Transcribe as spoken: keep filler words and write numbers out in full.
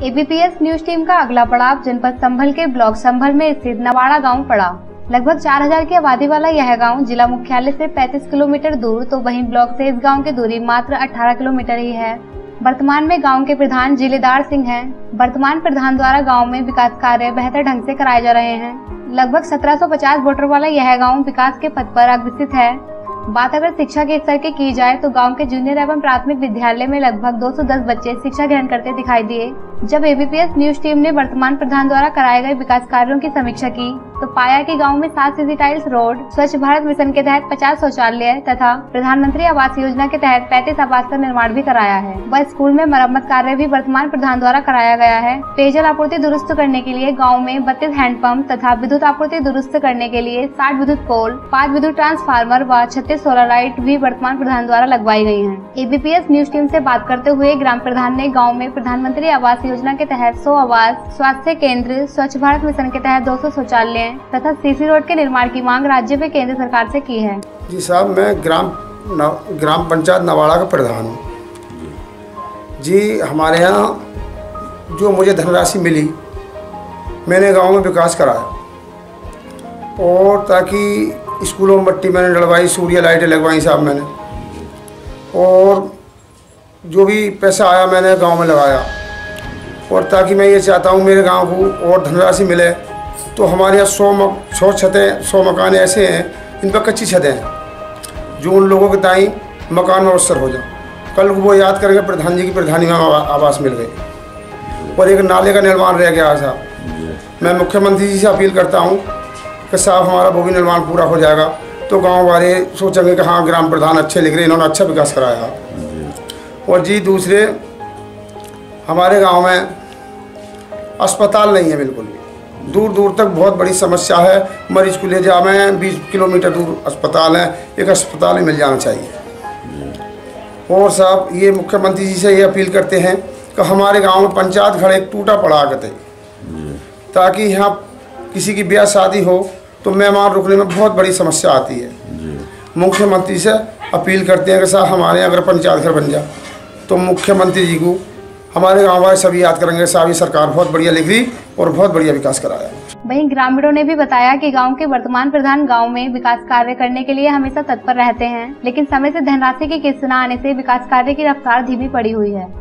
ABPS news team का अगला पड़ाव जनपद संभल के ब्लॉक संभल में स्थित नवाड़ा गांव पड़ा। लगभग चार हज़ार की आबादी वाला यह गांव जिला मुख्यालय से पैंतीस किलोमीटर दूर तो वहीं ब्लॉक से इस गांव की दूरी मात्र अठारह किलोमीटर ही है। वर्तमान में गांव के प्रधान जिलेदार सिंह हैं। वर्तमान प्रधान द्वारा गांव में विकास कार्य बेहतर ढंग से कराए जा रहे हैं। लगभग सत्रह सौ पचास वोटर वाला यह गांव विकास के पथ पर अग्रसित है। बात अगर शिक्षा के स्तर की की जाए तो गांव के जूनियर एवं प्राथमिक विद्यालय में लगभग दो सौ दस बच्चे शिक्षा ग्रहण करते दिखाई दिए। जब एबीपीएस न्यूज टीम ने वर्तमान प्रधान द्वारा कराए गए विकास कार्यों की समीक्षा की तो पाया कि गांव में सात सीसी टाइल्स रोड, स्वच्छ भारत मिशन के तहत पचास शौचालय तथा प्रधानमंत्री आवास योजना के तहत पैंतीस आवास का निर्माण भी कराया है। वह स्कूल में मरम्मत कार्य भी वर्तमान प्रधान द्वारा कराया गया है। पेयजल आपूर्ति दुरुस्त करने के लिए गाँव में बत्तीस हैंडपंप तथा विद्युत आपूर्ति दुरुस्त करने के लिए साठ विद्युत पोल, पाँच विद्युत ट्रांसफार्मर व छत्तीस सोलर लाइट भी वर्तमान प्रधान द्वारा लगवाई गई हैं। एबीपीएस न्यूज टीम से बात करते हुए ग्राम प्रधान ने गांव में प्रधानमंत्री आवास योजना के तहत सौ आवास, स्वास्थ्य केंद्र, स्वच्छ भारत मिशन के तहत दो सौ शौचालय तथा सीसी रोड के निर्माण की मांग राज्य व केंद्र सरकार से की है। जी साहब, मैं ग्राम ग्राम पंचायत नवाड़ा का प्रधान हूँ। जी, हमारे यहाँ जो मुझे धनराशि मिली मैंने गांव में विकास कराया और ताकि स्कूलों में मट्टी मैंने डलवाई, सूर्य लाइटें लगवाई साहब मैंने, और जो भी पैसा आया मैंने गांव में लगाया। और ताकि मैं ये चाहता हूँ मेरे गांव को और धनराशि मिले तो हमारे यहाँ सौ सौ छतें सौ मकान ऐसे हैं इन पर कच्ची छतें हैं जो उन लोगों के ताई मकान में अवसर हो जाए। कल को वो याद करेंगे प्रधान जी की प्रधानी में आवास मिल गई। और एक नाले का निर्माण रह गया साहब। मैं मुख्यमंत्री जी से अपील करता हूँ कि साहब हमारा वो भी निर्माण पूरा हो जाएगा तो गांव वाले सोचेंगे कि हाँ ग्राम प्रधान अच्छे लिख रहे, इन्होंने अच्छा विकास कराया। और जी दूसरे, हमारे गांव में अस्पताल नहीं है बिल्कुल भी। दूर दूर तक बहुत बड़ी समस्या है। मरीज को ले जावे बीस किलोमीटर दूर अस्पताल है, एक अस्पताल ही मिल जाना चाहिए। और साहब ये मुख्यमंत्री जी से ये अपील करते हैं कि हमारे गांव में पंचायत घर एक टूटा पड़ा करते ताकि यहाँ किसी की ब्याह शादी हो तो मेहमान रुकने में बहुत बड़ी समस्या आती है। मुख्यमंत्री से अपील करते हैं कि साहब हमारे यहाँ अगर पंचायत घर बन जाए तो मुख्यमंत्री जी को हमारे गाँव वाले सभी याद करेंगे साहब ये सरकार बहुत बढ़िया लिख रही और बहुत बढ़िया विकास कराया। वहीं ग्रामीणों ने भी बताया कि गांव के वर्तमान प्रधान गांव में विकास कार्य करने के लिए हमेशा तत्पर रहते हैं, लेकिन समय से धनराशि की किस्त न आने से विकास कार्य की रफ्तार धीमी पड़ी हुई है।